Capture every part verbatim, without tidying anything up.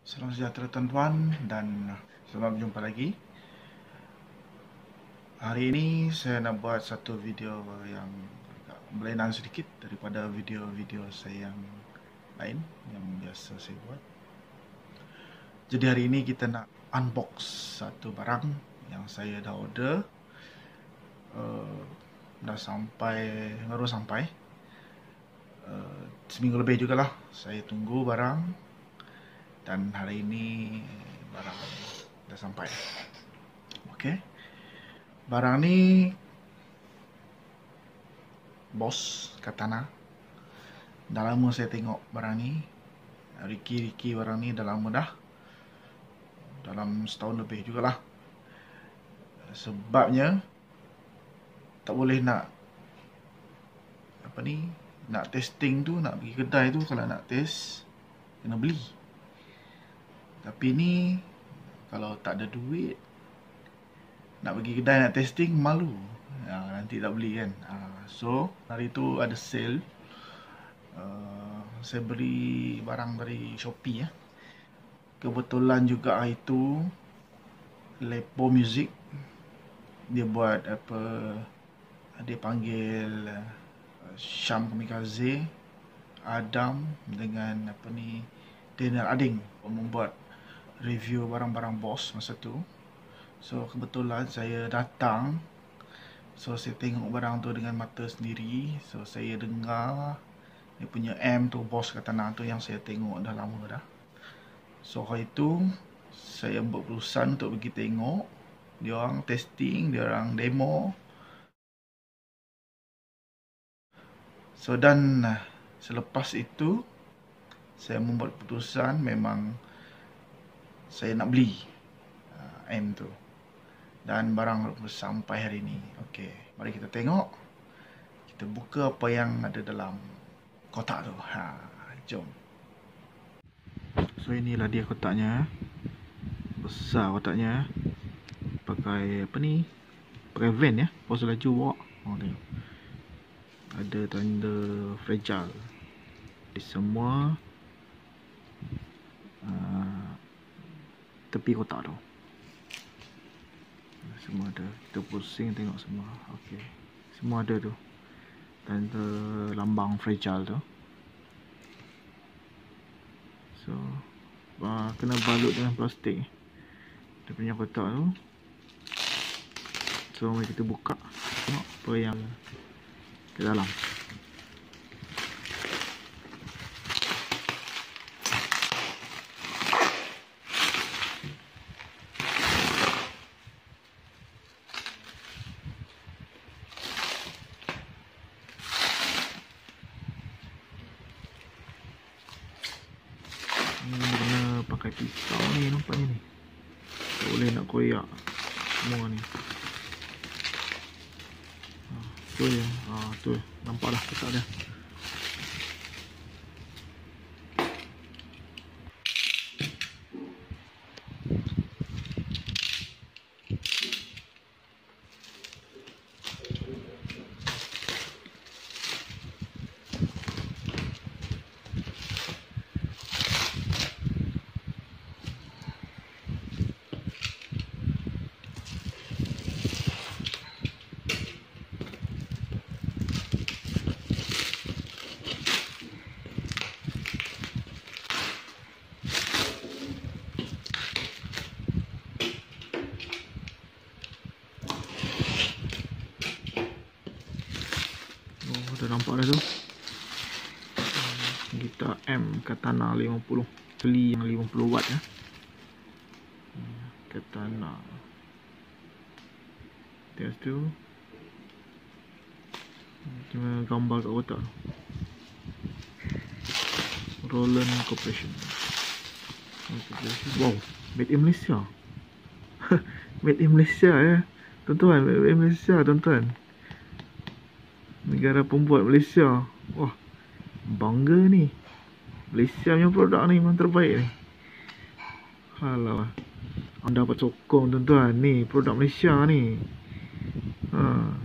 Salam sejahtera tuan-tuan dan selamat berjumpa lagi. Hari ini saya nak buat satu video yang agak berlainan sedikit daripada video-video saya yang lain yang biasa saya buat. Jadi hari ini kita nak unbox satu barang yang saya dah order. Uh, dah sampai, baru sampai. Uh, seminggu lebih jugalah saya tunggu barang. Dan hari ini barang dah sampai. Okey. Barang ni Boss Katana. Dah lama saya tengok barang ni. Riki-riki barang ni dah lama dah. Dalam setahun lebih jugalah. Sebabnya tak boleh nak apa ni, nak testing tu, nak pergi kedai tu, kalau nak test kena beli. Tapi ni kalau tak ada duit nak pergi kedai nak testing, malu. Ha, nanti tak beli kan. Ha, so hari tu ada sale. Uh, saya beli barang dari Shopee ya. Kebetulan juga hari tu Lepo Music dia buat apa, dia panggil uh, Syam Kamikaze, Adam dengan apa ni, Daniel Ading membuat review barang-barang Boss masa tu. So kebetulan saya datang, so saya tengok barang tu dengan mata sendiri. So saya dengar dia punya amp tu, Boss Katana tu, yang saya tengok dah lama dah. So hari tu saya buat keputusan untuk pergi tengok dia orang testing, dia orang demo. So dan selepas itu saya membuat keputusan memang saya nak beli uh, amp tu. Dan barang sampai hari ini. Okey, mari kita tengok. Kita buka apa yang ada dalam kotak tu. Ha, jom. So inilah dia kotaknya. Besar kotaknya. Pakai apa ni? Pakai van ya. Pos laju bawa. Oh, tengok. Ada tanda fragile di semua uh, tepi kotak tu. Semua ada. Kita pusing tengok semua. Okey. Semua ada tu. Tanda lambang fragile tu. So, uh, kena balut dengan plastik. Dia punya kotak tu. So, mari kita buka. Tengok apa yang ke dalam. Ni kena pakai pisau ni nampaknya ni. Tak boleh nak koyak semua ni. Ha, tu je. Ha, tu je. Nampak dah kotak dia. Dah nampak dah tu. Gitar M Katana lima puluh, beli yang lima puluh watt ya. Katana. Test tu. Cuma gambar kat kotak. Roland Corporation. Wow, made in Malaysia. Made in Malaysia ya. Tuan-tuan, made in Malaysia tuan-tuan. Negara pembuat Malaysia. Wah, bangga ni. Malaysia punya produk ni memang terbaik ni. Halau, anda dapat sokong tuan-tuan. Ni produk Malaysia ni. Ha.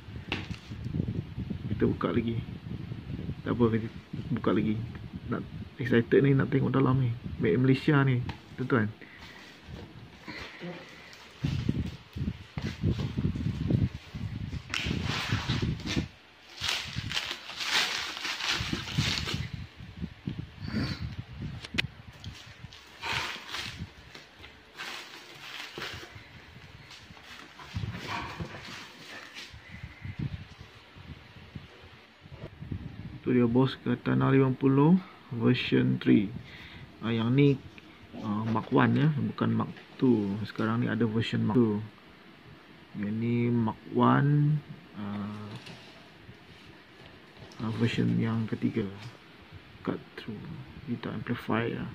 Kita buka lagi. Tak apa, kita buka lagi. Nak excited ni nak tengok dalam ni. Made in Malaysia ni, tuan-tuan. Tu dia bos, Katana lima puluh version tiga. uh, Yang ni uh, Mark one ya, bukan Mark two. Sekarang ni ada version Mark two. Yang ni Mark one, uh, uh, version yang ketiga, cut through kita amplify ya.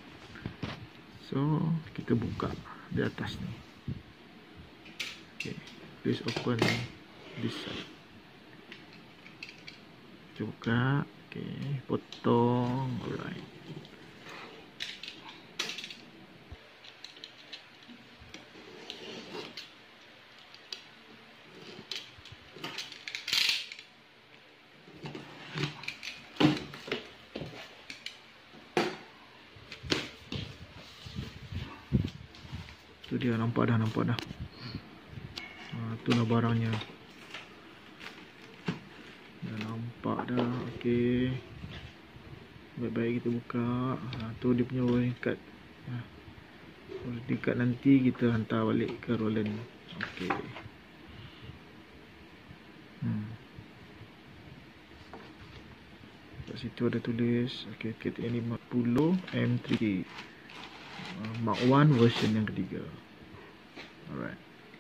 So kita buka di atas ni. Okay, please open this side. Kita buka. Okay, potong. Alright. Tu dia, nampak dah, nampak dah. Ha, tu lah barangnya. Dah nampak dah. Okey. Baik-baik kita buka. Ha, tu dia punya warning card. Ha. Warning card nanti kita hantar balik ke Roland. Okey. Hmm. Kat situ ada tulis. Okey, K T M lima puluh M tiga. Uh, Mark one version yang ketiga. Alright.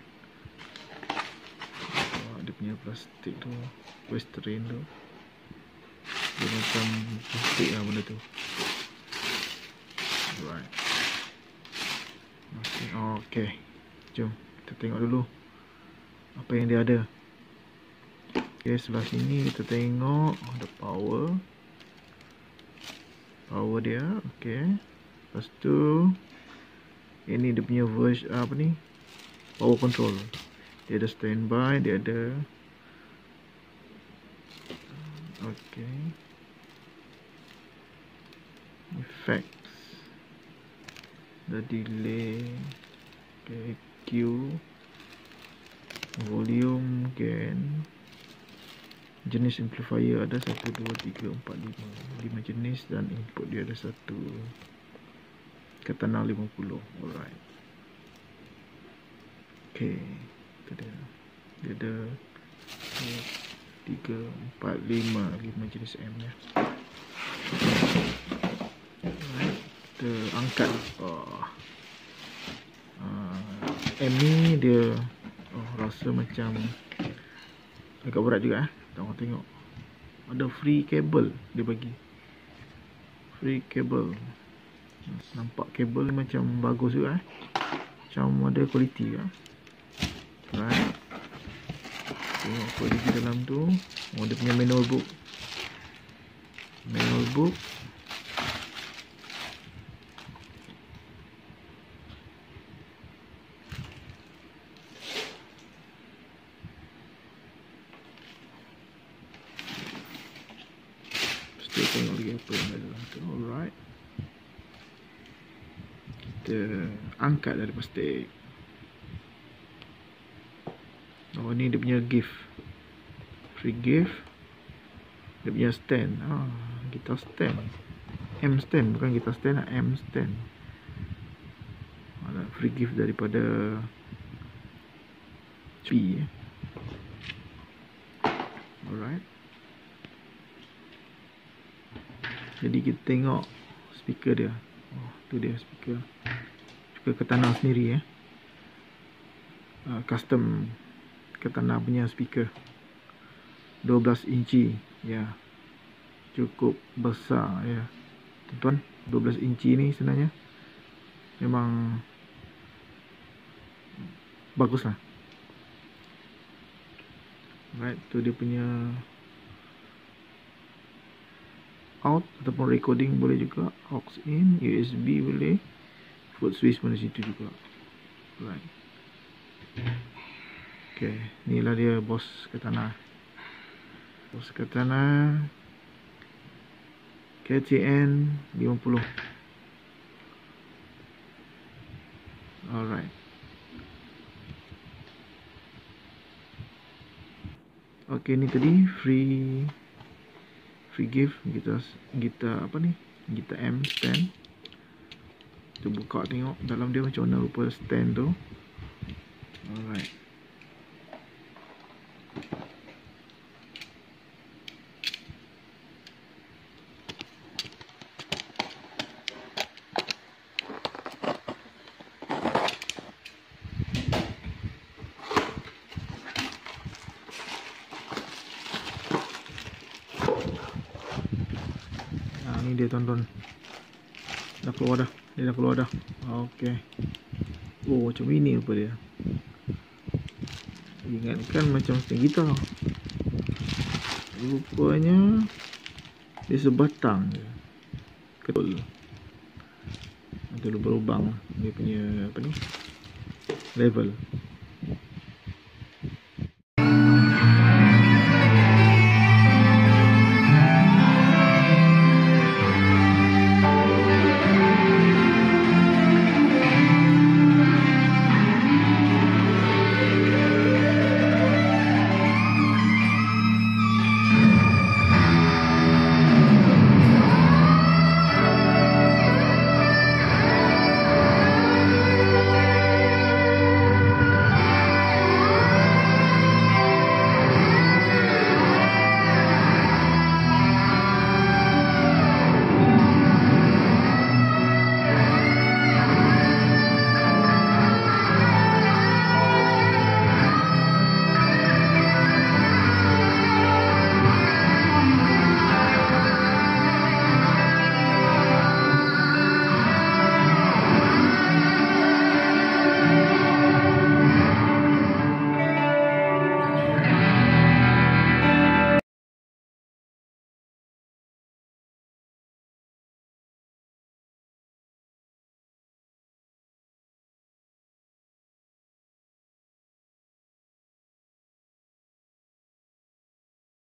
Oh, dia punya plastik tu, Western tu, dia macam plastik lah benda tu. Alright. Okay. Oh, okay. Jom kita tengok dulu apa yang dia ada. Okay, sebelah sini kita tengok ada power. Power dia. Okay. Lepas tu ini dia punya version apa ni, power control. Dia ada standby, dia ada okay, effects, the delay, okay, Q, volume, gain, jenis amplifier ada satu, dua, tiga, empat, lima, lima jenis, dan input dia ada satu. Katana lima puluh. Alright. Okay, itu dia. Dia ada tiga, empat, lima, lima jenis M ya. Alright. Kita angkat. Oh. Uh, M ni dia oh, rasa macam agak berat juga eh. Tengok tengok. Ada free cable dia bagi. Free cable. Nampak kabel macam bagus juga eh. Macam ada kualiti lah. Right. Tengok kualiti dalam tu. Oh, dia punya manual book. Manual book. Mesti tengok lagi apa yang ada dalam tu. Alright. Kita angkat dari plastik. Oh, ni dia punya gift. Free gift. Dia punya stand. Ah, guitar stand. M stand, bukan guitar stand, M stand. Ada free gift daripada P. Eh. Alright. Jadi kita tengok speaker dia. Oh, tu dia speaker. Speaker Katana sendiri eh. Uh, custom Katana punya speaker. dua belas inci ya. Cukup besar ya. Tuan-tuan, dua belas inci ni sebenarnya memang bagus lah. Right, tu dia punya out ataupun recording boleh juga, aux in, U S B boleh, foot switch pun di situ juga. Right. Okay, inilah dia bos Katana. Bos Katana K T N lima puluh. Alright. Okay, ni tadi free free gift kita kita apa ni? Kita M stand. Kita buka tengok dalam dia macam mana rupa stand tu. Alright. Nah, ni dia tuan-tuan. Dah keluar dah. Dia dah keluar dah. Okey. Oh, macam ini rupa dia. Ingatkan macam string gitar. Rupanya dia sebatang je. Ketul. Ada lubang-lubang dia punya apa ni? Level.